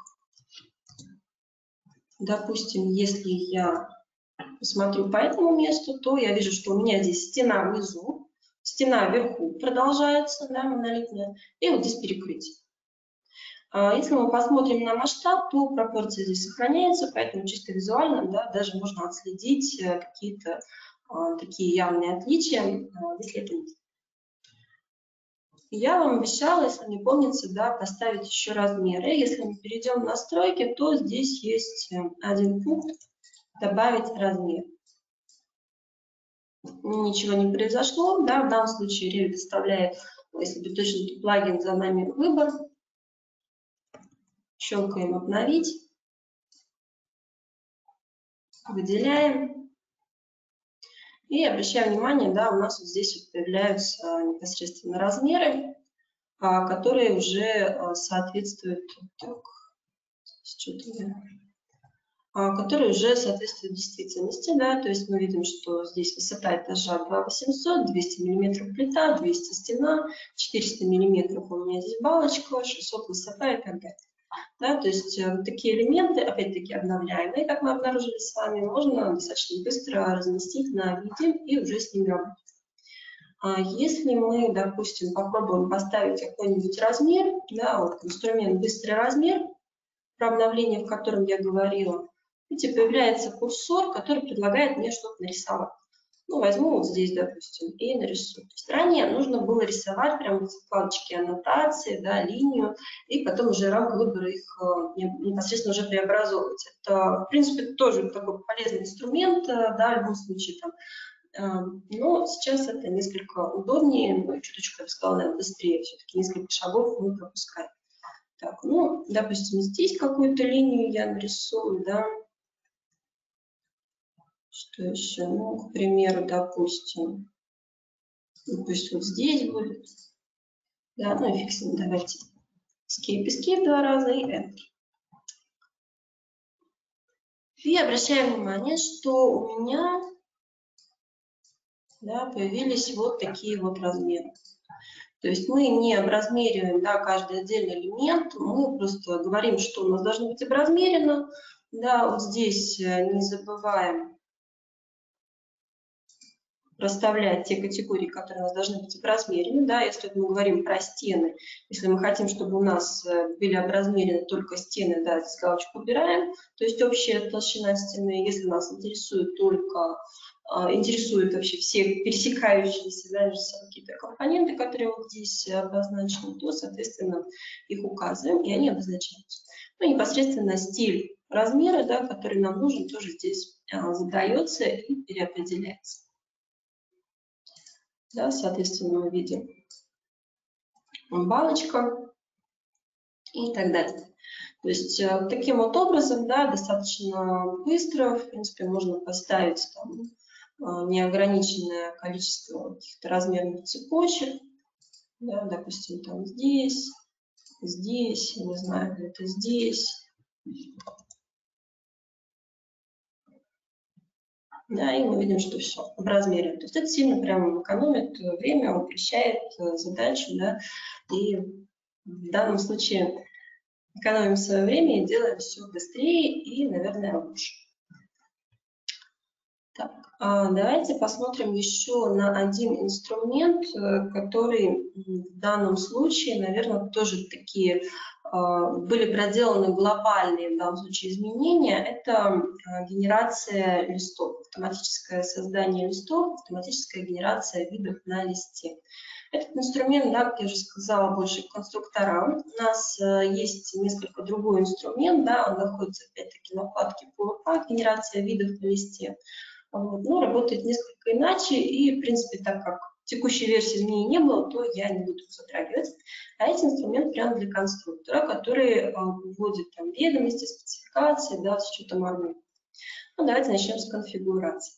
Допустим, если я посмотрю по этому месту, то я вижу, что у меня здесь стена внизу, стена вверху продолжается, да, монолитная, и вот здесь перекрытие. Если мы посмотрим на масштаб, то пропорция здесь сохраняется, поэтому чисто визуально, да, даже можно отследить какие-то а, такие явные отличия, а, если это есть. Я вам обещала, если не помните, да, поставить еще размеры. Если мы перейдем в настройки, то здесь есть один пункт «Добавить размер». Ничего не произошло. Да, в данном случае Revit оставляет, если быть точным, плагин за нами выбор. Щелкаем «Обновить». Выделяем. И обращаем внимание, да, у нас вот здесь вот появляются непосредственно размеры. которые уже соответствуют, так, которые уже соответствуют действительности, да, то есть мы видим, что здесь высота этажа два тысячи восемьсот, двести миллиметров плита, двести стена, четыреста миллиметров у меня здесь балочка, шестьсот высота и так далее. Да, то есть э, такие элементы, опять-таки обновляемые, как мы обнаружили с вами, можно достаточно быстро разместить на виде и уже с ними работать. А если мы, допустим, попробуем поставить какой-нибудь размер, да, вот инструмент «Быстрый размер», про обновление, в котором я говорила, видите, появляется курсор, который предлагает мне что-то нарисовать. Ну, возьму вот здесь, допустим, и нарисую. То есть ранее нужно было рисовать прямо в вкладочке аннотации, да, линию, и потом уже рамка выбора их непосредственно уже преобразовывать. Это, в принципе, тоже такой полезный инструмент, да, в любом случае, там, но сейчас это несколько удобнее, ну, чуточку, я бы сказала, наверное, быстрее. Все-таки несколько шагов мы пропускаем. Так, ну, допустим, здесь какую-то линию я нарисую, да. Что еще? Ну, к примеру, допустим, ну, пусть вот здесь будет. Да, ну и фиг с ним, давайте. Escape, escape два раза и Enter. И обращаем внимание, что у меня, да, появились вот такие вот размеры. То есть мы не образмериваем, да, каждый отдельный элемент, мы просто говорим, что у нас должно быть образмерено. Да, вот здесь не забываем расставлять те категории, которые у нас должны быть образмерены. Да, если мы говорим про стены, если мы хотим, чтобы у нас были образмерены только стены, да, здесь галочку убираем, то есть общая толщина стены. Если нас интересует только, интересуют вообще все пересекающиеся, да, какие-то компоненты, которые вот здесь обозначены, то, соответственно, их указываем, и они обозначаются. Ну, непосредственно стиль размера, да, который нам нужен, тоже здесь задается и переопределяется. Да, соответственно, мы видим балочка и так далее. То есть таким вот образом, да, достаточно быстро, в принципе, можно поставить там неограниченное количество каких-то размерных цепочек, да, допустим, там здесь, здесь, не знаю, где-то здесь. Да, и мы видим, что все образмерено. То есть это сильно прям экономит время, упрощает задачу, да, и в данном случае экономим свое время и делаем все быстрее и, наверное, лучше. Так, давайте посмотрим еще на один инструмент, который в данном случае, наверное, тоже такие были проделаны глобальные в данном случае изменения. Это генерация листов, автоматическое создание листов, автоматическая генерация видов на листе. Этот инструмент, да, как я уже сказала, больше к конструкторам. У нас э, есть несколько другой инструмент, да, он находится опять-таки на вкладке пи ви эй, генерация видов на листе. Вот, но работает несколько иначе, и, в принципе, так как в текущей версии изменений не было, то я не буду их затрагивать. А эти инструменты прямо для конструктора, которые э, вводят там ведомости, спецификации, да, с учетом армии. Ну, давайте начнем с конфигурации.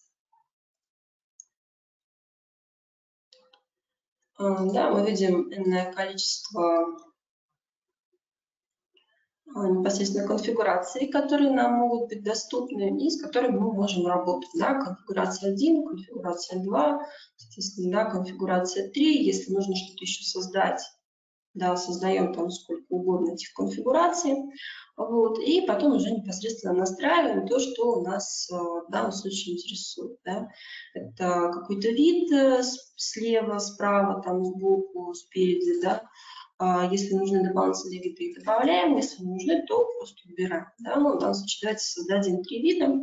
Да, мы видим энное количество непосредственно конфигураций, которые нам могут быть доступны и с которыми мы можем работать. Да, конфигурация один, конфигурация два, соответственно, да, конфигурация три. Если нужно что-то еще создать, да, создаем там сколько угодно этих конфигураций. Вот, и потом уже непосредственно настраиваем то, что у нас в данном случае интересует. Да. Это какой-то вид слева, справа, там, сбоку, спереди, да. Если нужны дополнительные виды, их добавляем, если не нужны, то просто убираем. Да. Ну, в данном случае давайте создадим три вида.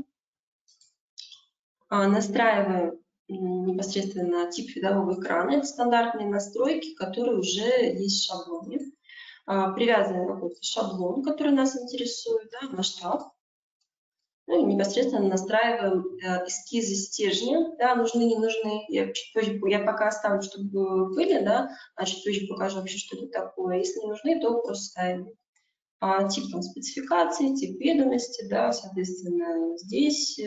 Настраиваем непосредственно тип видового экрана. Это стандартные настройки, которые уже есть в шаблоне. Привязываем какой-то шаблон, который нас интересует, да, масштаб. Ну и непосредственно настраиваем эскизы стержня, да, нужны, не нужны. Я чуть позже, я пока оставлю, чтобы были, да, а чуть позже покажу вообще, что это такое. Если не нужны, то просто ставим а, тип там, спецификации, тип ведомости, да, соответственно, здесь,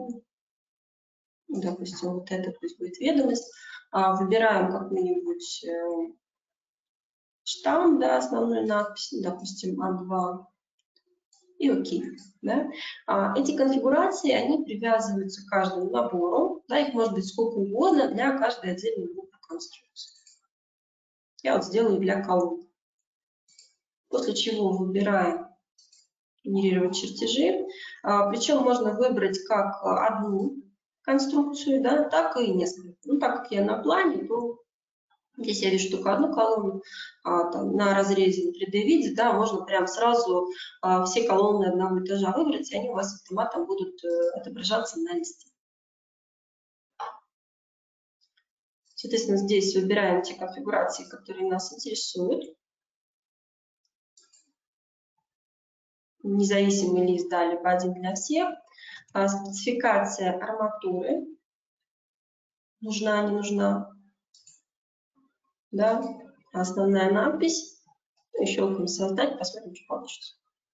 допустим, вот это пусть будет ведомость. А, выбираем какую-нибудь штамп, да, основную надпись, допустим, а два, и ОК. Да? А, эти конфигурации, они привязываются к каждому набору, да, их может быть сколько угодно для каждой отдельной группы конструкции. Я вот сделаю для колонн. После чего выбираем генерировать чертежи. А, причем можно выбрать как одну конструкцию, да, так и несколько. Ну, так как я на плане, то здесь я вижу только одну колонну, а, там, на разрезе три дэ виде, да, можно прям сразу а, все колонны одного этажа выбрать, и они у вас автоматом будут э, отображаться на листе. Соответственно, здесь выбираем те конфигурации, которые нас интересуют. Независимый лист, да, либо один для всех. А, спецификация арматуры. Нужна, не нужна. Да, основная надпись. Щелкаем создать, посмотрим, что получится.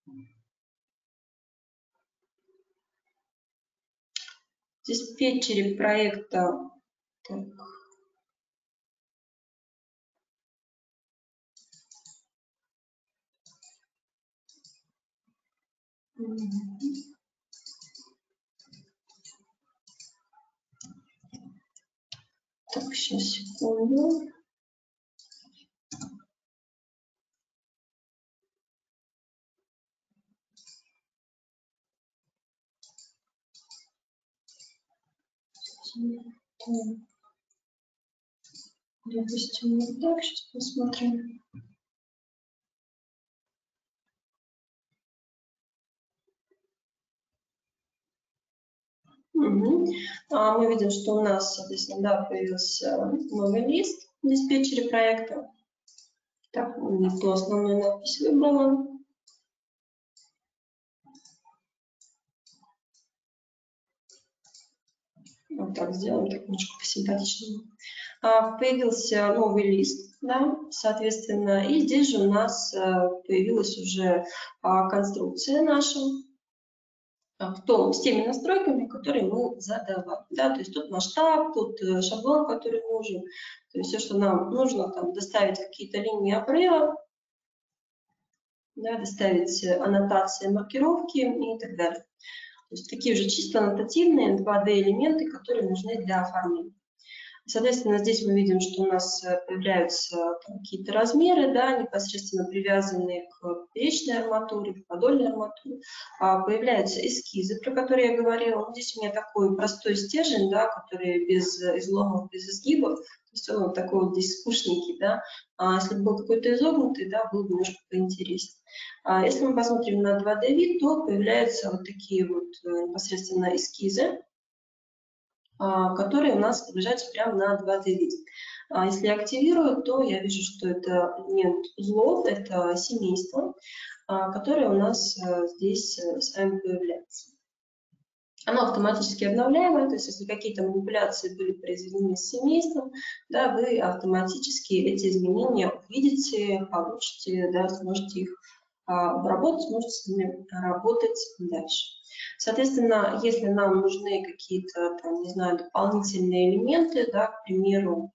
В диспетчере проекта так. Так, сейчас, секунду. Допустим, вот так, сейчас посмотрим. Угу. А мы видим, что у нас, соответственно, да, появился новый лист в диспетчере проекта. Так, не ту основную надпись выбрала. Вот так сделаем, так немножко посимпатичнее. А, появился новый лист, да, соответственно, и здесь же у нас появилась уже а, конструкция наша в том, с теми настройками, которые мы задавали. Да, то есть тут масштаб, тут шаблон, который нужен. То есть все, что нам нужно, там, доставить какие-то линии обрыва, да, доставить аннотации, маркировки и так далее. То есть такие же чисто аннотативные два дэ элементы, которые нужны для оформления. Соответственно, здесь мы видим, что у нас появляются какие-то размеры, да, непосредственно привязанные к поперечной арматуре, к подольной арматуре. А, появляются эскизы, про которые я говорила. Здесь у меня такой простой стержень, да, который без изломов, без изгибов. То есть он вот такой вот здесь скучненький. Да. А если бы был какой-то изогнутый, да, был бы немножко поинтереснее. А если мы посмотрим на два дэ вид, то появляются вот такие вот непосредственно эскизы, которые у нас отображаются прямо на два дэ виде. Если я активирую, то я вижу, что это элемент узлов, это семейство, которое у нас здесь с вами появляется. Оно автоматически обновляемое, то есть если какие-то манипуляции были произведены с семейством, да, вы автоматически эти изменения увидите, получите, да, сможете их обработать, сможете с ними работать дальше. Соответственно, если нам нужны какие-то, там, не знаю, дополнительные элементы, да, к примеру,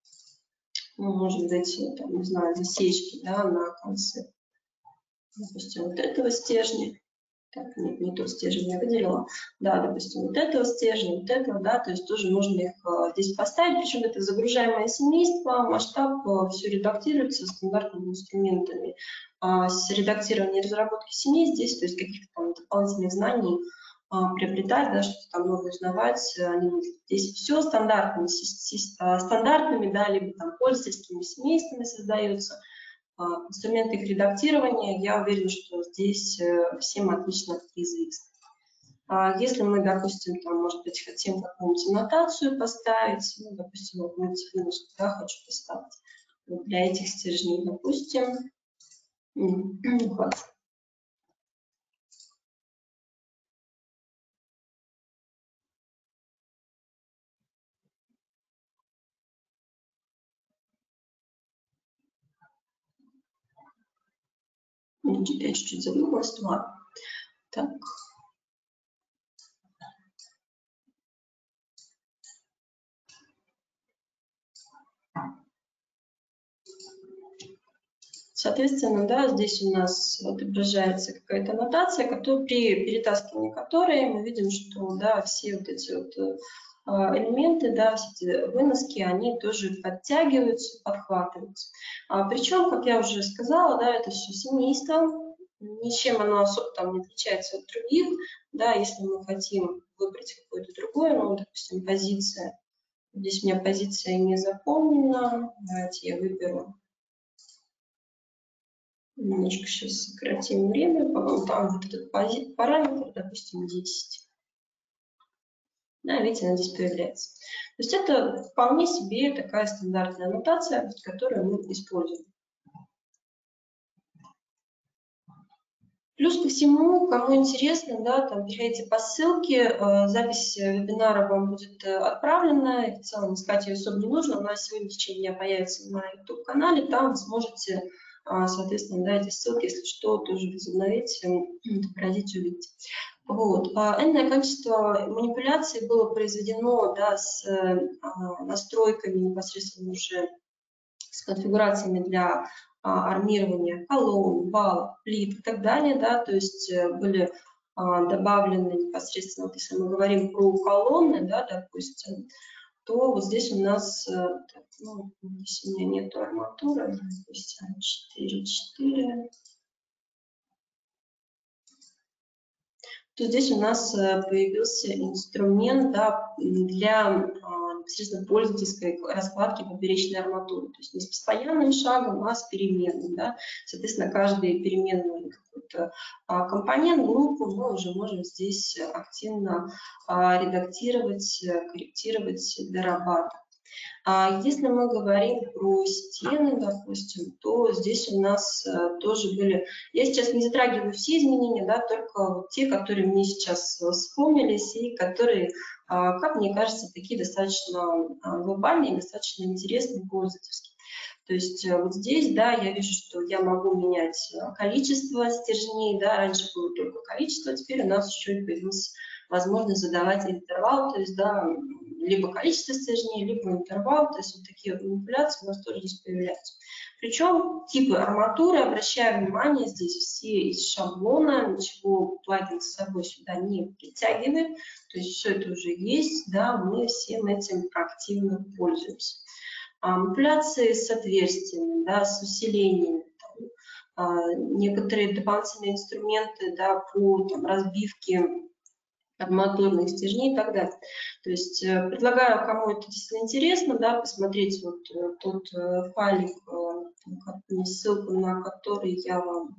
ну, может быть, там, не знаю, засечки, да, на конце, допустим, вот этого стержня. Так, нет, не тот стержень я выделила. Да, допустим, вот этого стержня, вот этого, да, то есть тоже нужно их а, здесь поставить. Причем это загружаемое семейство, масштаб, а, все редактируется стандартными инструментами. А, с редактирования и разработки семей здесь, то есть каких-то там дополнительных знаний а, приобретать, да, что-то там новое узнавать, они нужны. Здесь все стандартными, стандартными, да, либо там пользовательскими семействами создается. Инструменты их редактирования, я уверена, что здесь всем отлично известны. Если мы, допустим, там, может быть, хотим какую-нибудь аннотацию поставить, ну, допустим, вот мультивыноску, да, хочу поставить вот для этих стержней, допустим, вот. Я чуть-чуть задумалась, ладно. Так. Соответственно, да, здесь у нас отображается какая-то аннотация, которая, при перетаскивании которой мы видим, что да, все вот эти вот элементы, да, все эти выноски, они тоже подтягиваются, подхватываются. А, причем, как я уже сказала, да, это все семейство, ничем оно особо там не отличается от других, да, если мы хотим выбрать какое-то другое, ну, допустим, позиция. Здесь у меня позиция не заполнена, давайте я выберу. Немножко сейчас сократим время, по-моему, там вот этот параметр, допустим, десять. Да, видите, она здесь появляется. То есть это вполне себе такая стандартная аннотация, которую мы используем. Плюс ко всему, кому интересно, да, там переходите по ссылке, э, запись вебинара вам будет отправлена, и в целом искать ее особо не нужно, она сегодня в течение дня появится на YouTube-канале, там вы сможете, соответственно, да, эти ссылки, если что, тоже возобновить, отобразить, увидеть. Вот. Энное количество манипуляций было произведено, да, с настройками непосредственно уже, с конфигурациями для армирования колонн, балок, плит и так далее, да, то есть были добавлены непосредственно, если мы говорим про колонны, да, допустим, то вот здесь у нас, ну, здесь у меня нету арматуры, допустим, четыре четыре, то здесь у нас появился инструмент, да, для непосредственно пользовательской раскладки поперечной арматуры. То есть не с постоянным шагом, а с переменным. Да. Соответственно, каждый переменный какой-то компонент, группу мы уже можем здесь активно редактировать, корректировать, дорабатывать. Если мы говорим про стены, допустим, то здесь у нас тоже были... Я сейчас не затрагиваю все изменения, да, только вот те, которые мне сейчас вспомнились и которые, как мне кажется, такие достаточно глобальные, достаточно интересные, пользовательские. То есть вот здесь, да, я вижу, что я могу менять количество стержней, да, раньше было только количество, теперь у нас еще и появилась возможность задавать интервал, то есть, да, либо количество стержней, либо интервал, то есть вот такие вот манипуляции у нас тоже здесь появляются. Причем типы арматуры, обращаю внимание, здесь все из шаблона, ничего плагин с собой сюда не притягивает, то есть все это уже есть, да, мы всем этим активно пользуемся. Манипуляции с отверстиями, да, с усилениями, там, некоторые дополнительные инструменты, да, по там, разбивке арматурных стержней и так далее. То есть предлагаю, кому это действительно интересно, да, посмотреть вот тот файлик, ссылку на который я вам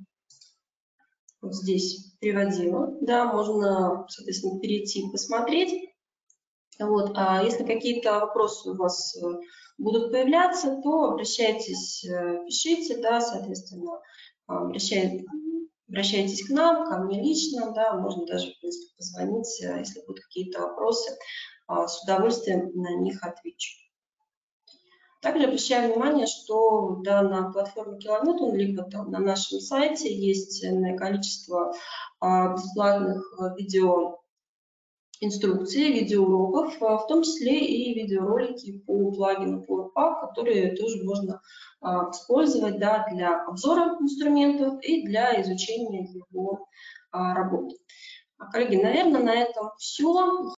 вот здесь приводила. Да, можно, соответственно, перейти и посмотреть. Вот. А если какие-то вопросы у вас будут появляться, то обращайтесь, пишите, да, соответственно, обращайтесь. Обращайтесь к нам, ко мне лично, да, можно даже, в принципе, позвонить, если будут какие-то вопросы, с удовольствием на них отвечу. Также обращаю внимание, что да, на платформе Килоньютон, либо там, на нашем сайте есть количество бесплатных видео инструкции, видеоуроков, в том числе и видеоролики по плагину PowerPack, которые тоже можно а, использовать, да, для обзора инструментов и для изучения его а, работы. Коллеги, наверное, на этом все.